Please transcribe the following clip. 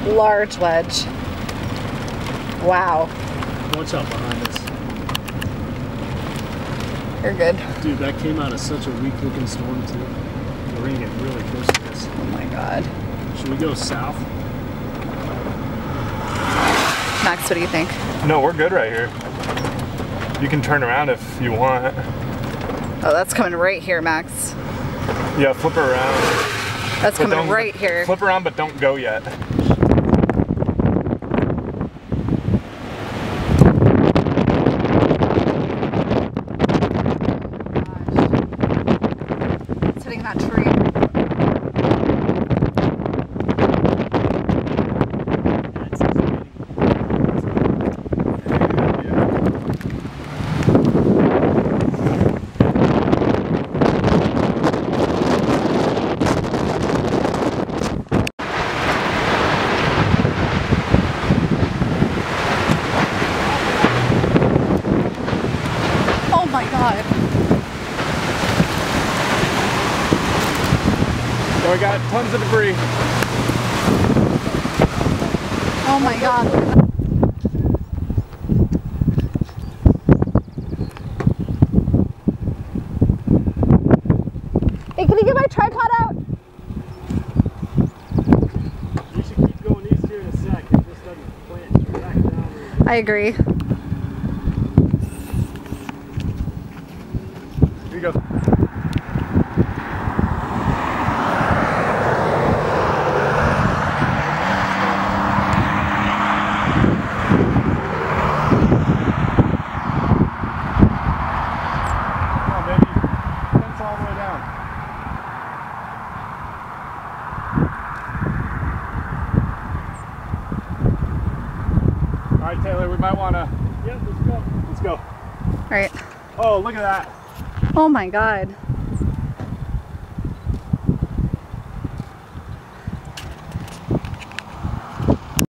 Large wedge. Wow. Watch out behind us. You're good. Dude, that came out of such a weak looking storm too. We're gonna get really close to this. Oh my god. Should we go south? Max, what do you think? No, we're good right here. You can turn around if you want. Oh, that's coming right here, Max. Yeah, flip around. That's But coming right here. Flip around, but don't go yet. It's hitting that tree. Oh my god. So we got tons of debris. Oh my god. Hey, can you get my tripod out? You should keep going east here in a sec if this doesn't plant back down. I agree. Here you go. All right, Taylor, we might want to. Yep, let's go. Let's go. All right. Oh, look at that. Oh my god.